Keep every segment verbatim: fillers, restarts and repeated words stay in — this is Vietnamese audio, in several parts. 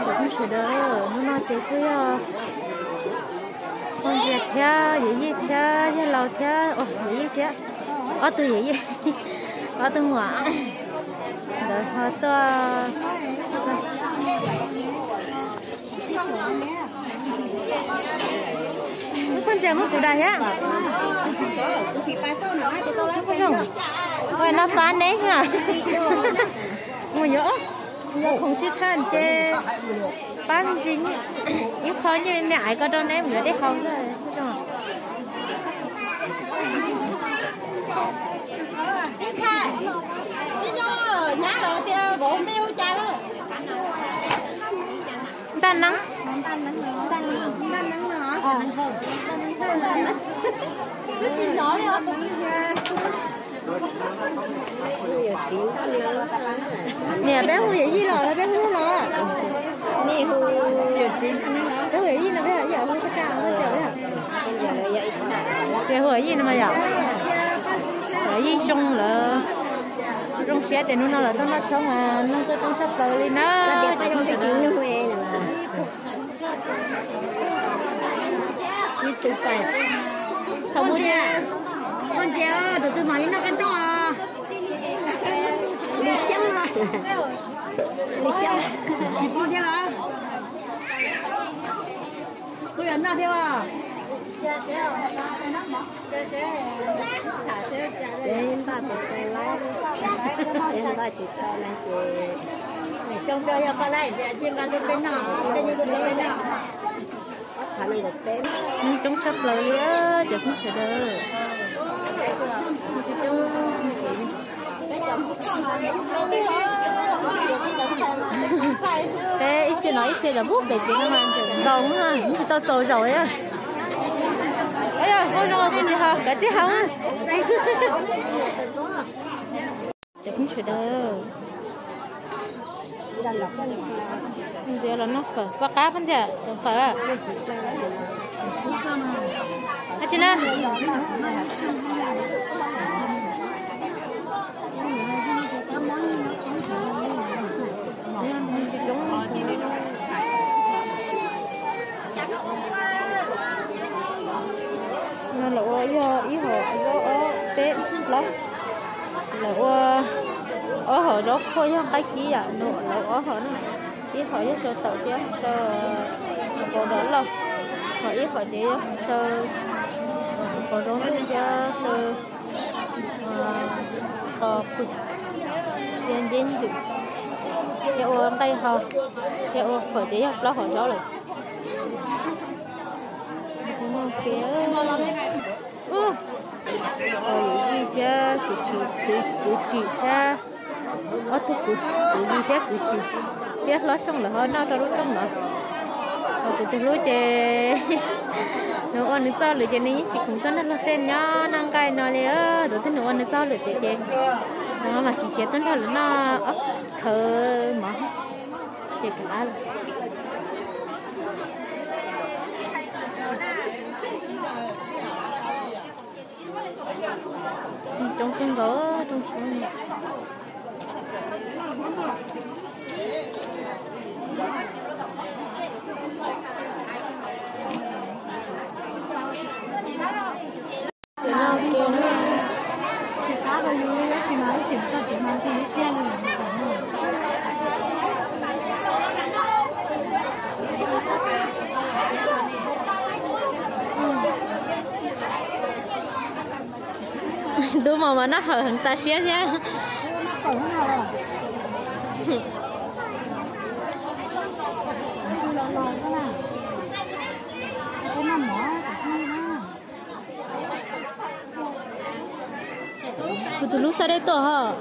cũng sẽ đỡ nó nói thế cứ con việc theo gì gì theo như lâu theo ồ gì gì theo ở từ gì gì ở từ ngoại rồi họ to con chèo nó từ đây á rồi nó bán đấy hả mua nhỡ không chỉ than chê bán chính yếu khó như mẹ ấy có đâu em nữa đấy không rồi biết khai biết nhớ nhá rồi tiêu bộ tiêu cha đó tan nắng tan nắng tan nắng nữa tan nắng cứ chỉ nói thôi nè bé hư gì rồi bé hư rồi nè hư bé hư gì nó bé hư giờ hư tất cả nó giờ đấy bé hư gì nó mà giờ cái gì xong là trong xe thì nó là tao nó xong mà nó tôi trong sắp tới đi nó trong cái chuyện như vậy nè suy tư phải không muốn nha con chéo từ từ mà nó cắn trò đi xem rồi đi xem chỉ bao nhiêu là tôi ấn nào theo à đến ba chục tay lái đến ba chục tay lái thì xong cho nhau con này thì chuyên gia bên bên nào bên như bên bên nào khả năng được tên chúng sắp lời á chứ không sẽ đỡ thế ít chuyện nói ít chuyện là bút để tiếng mà rồng ha tao trồi rồi á ấy à con rồi con gì hả cả chiếc hông á chứ không sẽ đỡ giờ là nó phở và cá phân giờ phở à à chị na nó lộ ý ý họ ở tết lắm lộ ở họ đó thôi cái gì à nó lộ ở họ nó ý họ với sơ tàu chứ sơ còn đó là họ ý họ chỉ sơ còn đó là sơ có cực tiền đến được theo cây họ theo phải chỉ học đó họ rõ rồi phía ừ rồi gì chứ cứ chỉ cứ cứ chỉ ra ở thức cứ cứ đi thế cứ chỉ biết lót xong là hơi nó cho lót xong rồi rồi cứ từ lối chè nó còn nước rau lửa chè này chỉ cũng có nó tên nhá năng cay nó liền rồi thế nó còn nước rau lửa chè chè nó mà chỉ chè tuần đó là nó ấp thơ mà chè cả trong cái gỗ trong số này từ nào kia nó chỉ phá bao nhiêu nó chỉ nói chỉ cho chỉ mang gì tiền rồi tôi mà mà nó hở hẳn ta xé nhá từ lúc sau đây tổ hả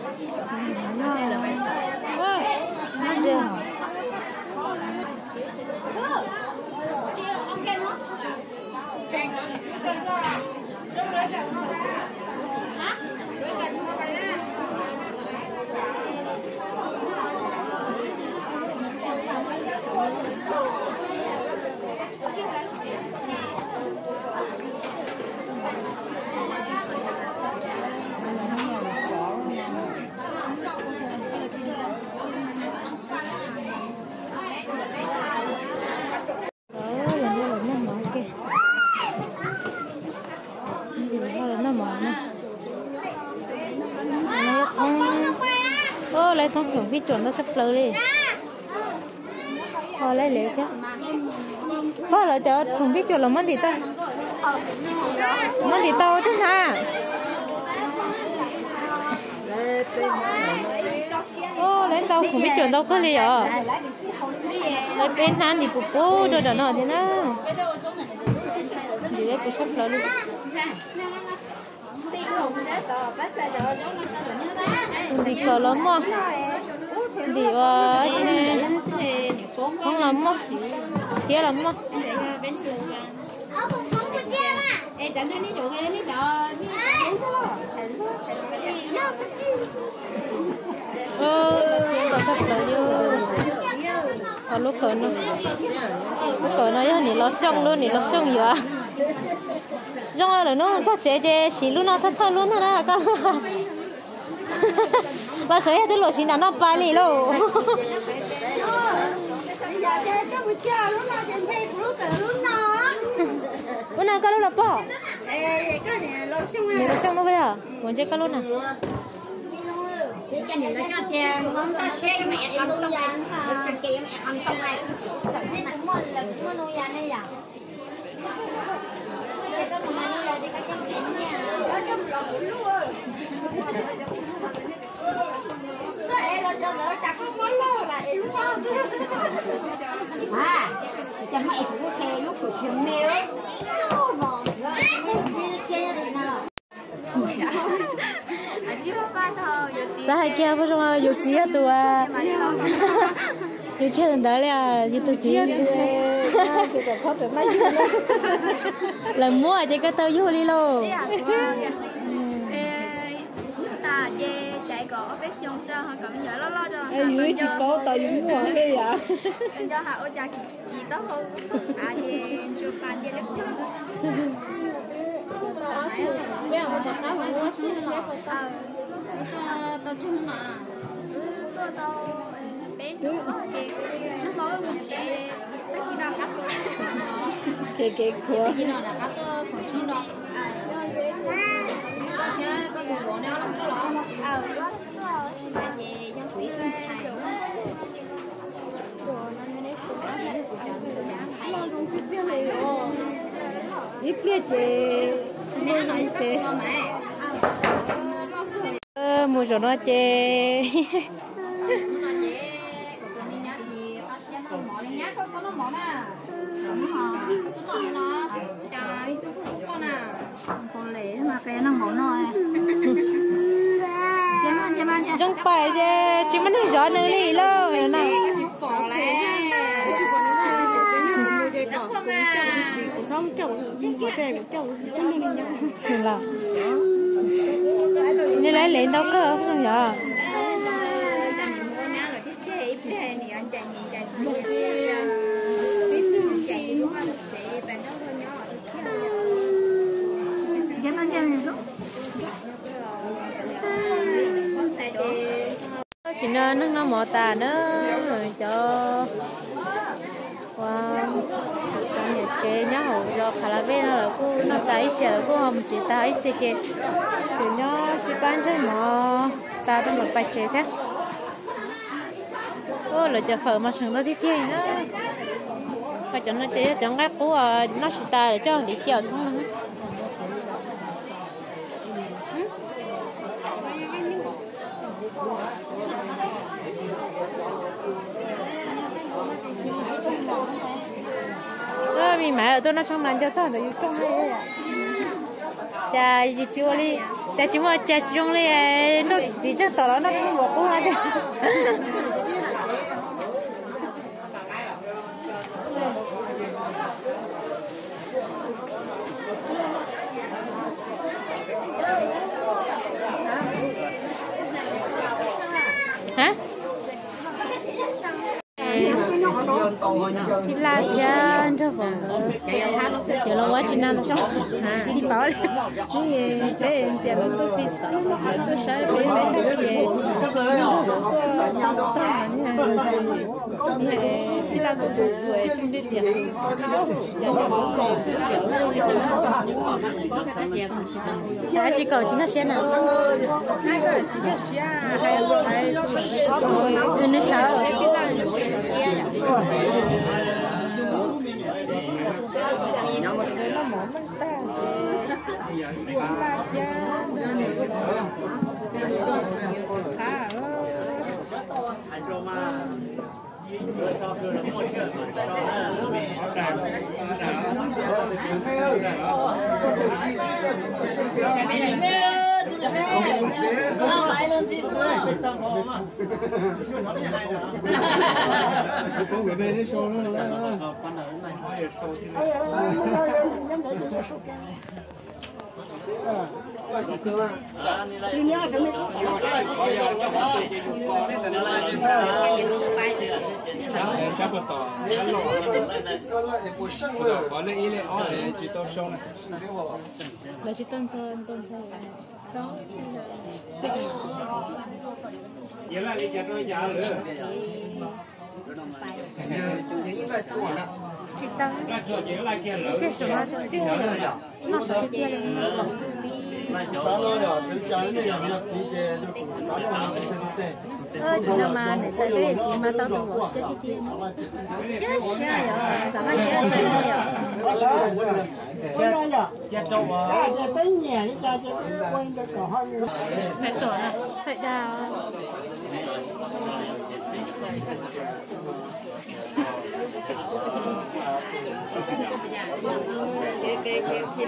không biết chuẩn nó sắp lơ đi thôi lấy lệ chứ có là cho không biết chuẩn là mất gì ta mất gì to chứ hả ô lấy tao không biết chuẩn đâu có gì ở lấy bên han thì phụ phụ rồi đó nó thế nào đi lấy phụ sắp lơ đi đi cờ lắm mà đi vào nè không lắm mà kia lắm mà ơ tao sắp lỡ vô ở lúc cờ nó lúc cờ nó nhá nỉ lót xong luôn nỉ lót xong vậy rong là nó chắc sẽ chế xí luôn nó thắt thắt luôn thôi đó con bà sợi hết lỗ xí nào nó bay đi luôn bữa nào con lúc bỏ nè lỗ xong nó bây giờ muốn chơi con lúc nào cái này nó cho tiền không có xe mẹ ăn xong này cái kia mẹ ăn xong này nên là mua là mua nuôi ăn đây à cái mà này là đi cái chân tiền nha nó trong lòng luôn cái là cho đỡ chặt có món lo là yếu nó à cho mẹ cũng xe lúc của trường miêu sao hay kia bây giờ yêu chi à tụi à yêu chi đến đấy là yêu tụi chi lần mua chỉ có tao yêu đi luôn ta về chạy cổ biết xong sao họ cầm nhớ lo lo cho em dưới chỉ có tao dùng mua cái vậy cho họ ôi cha gì tốt không à về chưa bàn về được bây giờ mình tập tao phải nói chút nữa tao tao chung mà tao tao bé nó nói một chị tất nhiên là cắt cái cái của cái nào là cắt còn chung đâu có bộ bộ nào lắm đó ờ thì trong quỹ phân xài ít kia chị mẹ nói chị ơ mua cho nó chê con lẽ mà cái nó mỏ nồi chém ăn chém ăn chém chẳng phải chứ chỉ mình gió nữa đi lo này này thường là nên lấy lên đâu cơ không nhở chém ăn chém lúc chỉ nên nước nó mỏ tà nữa rồi cho wow cái nhà chế nhá hậu cho khá là bên là cô nó tay xe là cô không chỉ tay xe kia thì nó sẽ bán cho mà ta đang một bài chế thế ô là cho phở mà sừng nó đi theo nữa phải cho nó chế cho cái cú nó sẽ ta để cho đi chèo thôi ơ mình买了都那上班就这样的有种嘞，家一去我哩，家去我家种嘞，那你这到了那种萝卜那的。hả? Thì là thiên cho vợ chờ lâu quá chị nào nó xong đi bảo đi để chờ lâu tôi phi sợ lâu tôi sợ bé bé tập chơi tôi tôi đi là ra cũng được rồi chung đi tiền cái chỉ cầu chính là xe nào hai cái chỉ là xe hay hay rồi nó sợ ở cái này nó một cái nó mỏng mình ta là chỉ tôn sơn tôn sơn đó vậy là đi chợ nó già nữa chị ta cái số nó chỉ tiêu rồi nó số tiêu rồi ơ chị nào mà để tới cái gì mà tao tao bỏ xe đi tiền xe xe rồi sao mà xe tới rồi phải tổ này phải đào cái cái cái thịt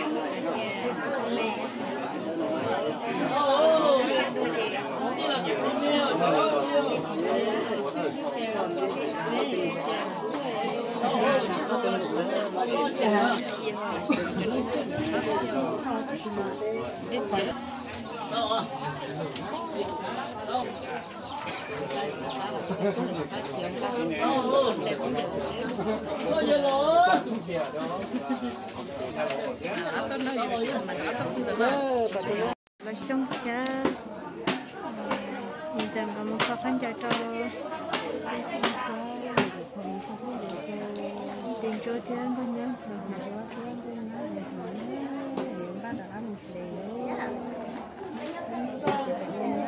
và xong cha mình chẳng có một khó khăn cho cho tiền cho tiền thôi nhé ba đã ăn một xíu